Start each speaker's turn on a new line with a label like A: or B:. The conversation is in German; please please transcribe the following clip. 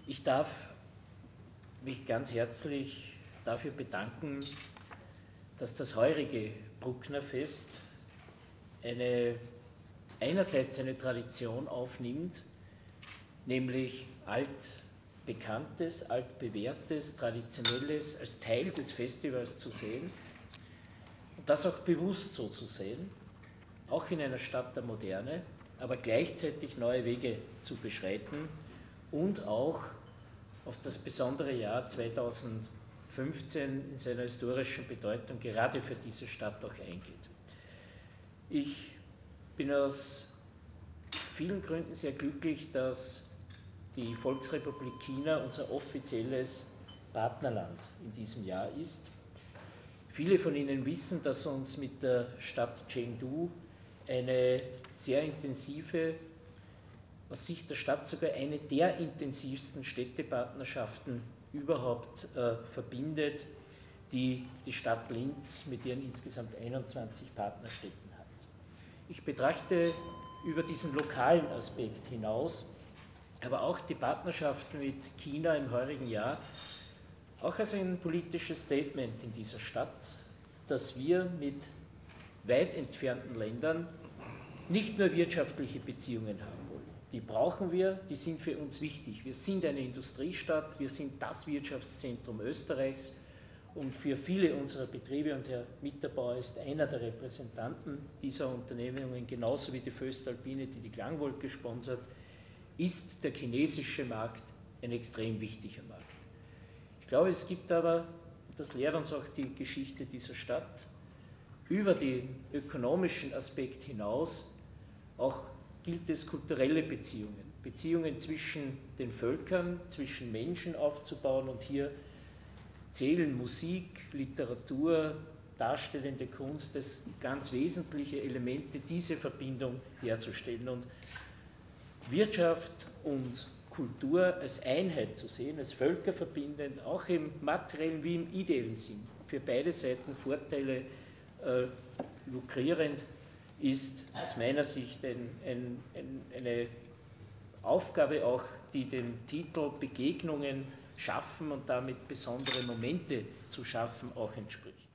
A: Ich darf mich ganz herzlich dafür bedanken, dass das heurige Brucknerfest einerseits eine Tradition aufnimmt, nämlich altbekanntes, altbewährtes, traditionelles als Teil des Festivals zu sehen und das auch bewusst so zu sehen, auch in einer Stadt der Moderne, aber gleichzeitig neue Wege zu beschreiten und auch auf das besondere Jahr 2015 in seiner historischen Bedeutung gerade für diese Stadt auch eingeht. Ich bin aus vielen Gründen sehr glücklich, dass die Volksrepublik China unser offizielles Partnerland in diesem Jahr ist. Viele von Ihnen wissen, dass uns mit der Stadt Chengdu eine sehr intensive, aus Sicht der Stadt sogar eine der intensivsten Städtepartnerschaften überhaupt verbindet, die die Stadt Linz mit ihren insgesamt 21 Partnerstädten hat. Ich betrachte über diesen lokalen Aspekt hinaus, aber auch die Partnerschaften mit China im heurigen Jahr, auch als ein politisches Statement in dieser Stadt, dass wir mit weit entfernten Ländern nicht nur wirtschaftliche Beziehungen haben wollen. Die brauchen wir, die sind für uns wichtig. Wir sind eine Industriestadt, wir sind das Wirtschaftszentrum Österreichs und für viele unserer Betriebe, und Herr Mitterbauer ist einer der Repräsentanten dieser Unternehmungen, genauso wie die Voestalpine, die die Klangwolke sponsert, ist der chinesische Markt ein extrem wichtiger Markt. Ich glaube, es gibt aber, das lehrt uns auch die Geschichte dieser Stadt, über den ökonomischen Aspekt hinaus auch gilt es, kulturelle Beziehungen, Beziehungen zwischen den Völkern, zwischen Menschen aufzubauen, und hier zählen Musik, Literatur, darstellende Kunst als ganz wesentliche Elemente, diese Verbindung herzustellen und Wirtschaft und Kultur als Einheit zu sehen, als völkerverbindend, auch im materiellen wie im ideellen Sinn, für beide Seiten Vorteile lukrierend, ist aus meiner Sicht eine Aufgabe auch, die dem Titel Begegnungen schaffen und damit besondere Momente zu schaffen auch entspricht.